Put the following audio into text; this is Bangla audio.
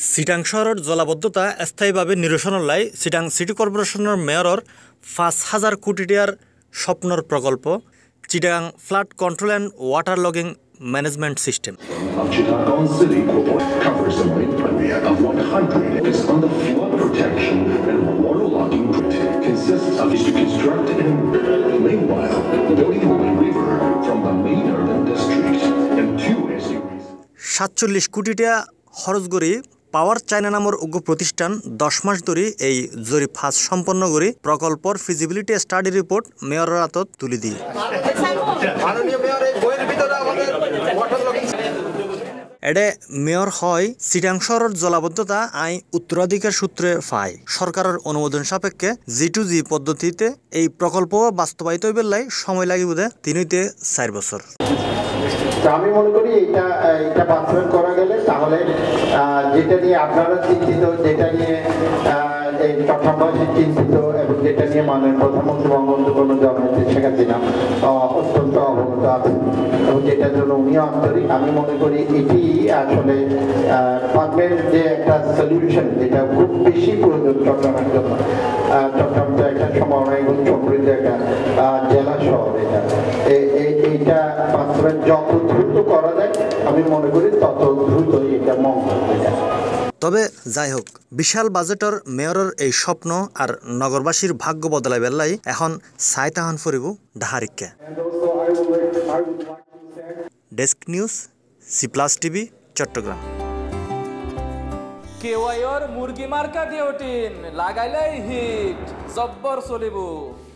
চিটাং শহরের জলাবদ্ধতা স্থায়ীভাবে নিরসনের লাই চিটাং সিটি কর্পোরেশনের মেয়রের ৫,০০০ কোটি টাকার স্বপ্নর প্রকল্প Chittagong flood control and water logging management system. $৪৭ কোটি টাকা খরচ করে পাওয়ার চায়না নামের উগ্র প্রতিষ্ঠান ১০ মাস ধরে এই জরিপ কাজ সম্পন্ন করে প্রকল্পর ফিজিবিলিটি স্টাডি রিপোর্ট মেয়রের হাতত তুলে দিয়ে এডে মেয়র হয় চিটাং শহরের জলাবদ্ধতা আইন উত্তরাধিকার সূত্রে পায় সরকারের অনুমোদন সাপেক্ষে G2G পদ্ধতিতে এই প্রকল্প বাস্তবায়িত বেলায় সময় লাগে বোধ ৩-৪ বছর। আমি মনে করি এটা বাস্তবায়ন করা গেলে তাহলে যেটা নিয়ে আপনারা চিন্তিত, যেটা নিয়ে এই চট্টগ্রামবাসী চিন্তিত এবং যেটা নিয়ে মাননীয় প্রধানমন্ত্রী বঙ্গবন্ধু জননেত্রী শেখ হাসিনা অত্যন্ত অবগত আছেন এবং যেটার জন্য উনিও আন্তরিক। আমি মনে করি এটি আসলে পারমানেন্ট যে একটা সলিউশন যেটা খুব বেশি প্রয়োজন চট্টগ্রামের জন্য। চট্টগ্রাম তো একটা সম্ভাবনা এবং সমৃদ্ধ একটা জেলা শহর। এইটা বাস্তবায়ন যত দ্রুত করা যায় আমি মনে করি তত দ্রুত এটা মঙ্গল হয়ে যায়। তবে যাই হোক, বিশাল বাজেটের মেয়রের এই স্বপ্ন আর নগরবাসীর ভাগ্য বদলাই বেলাই এখন সাইতাহান ফরিব ঢাহারিককে। Desk news, C+ TV, Chattogram. কেওয়াইর মুরগি মার্কা ডিওটিন লাগাইলেই হিট জব্বর চলিব।